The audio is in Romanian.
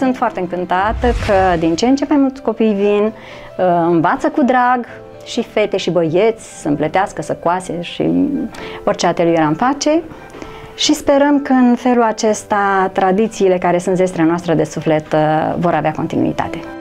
sunt foarte încântată că din ce în ce mai mulți copii vin, învață cu drag, și fete și băieți, să împletească, să coase și orice atelier am face. Și sperăm că în felul acesta tradițiile care sunt zestrea noastră de suflet vor avea continuitate.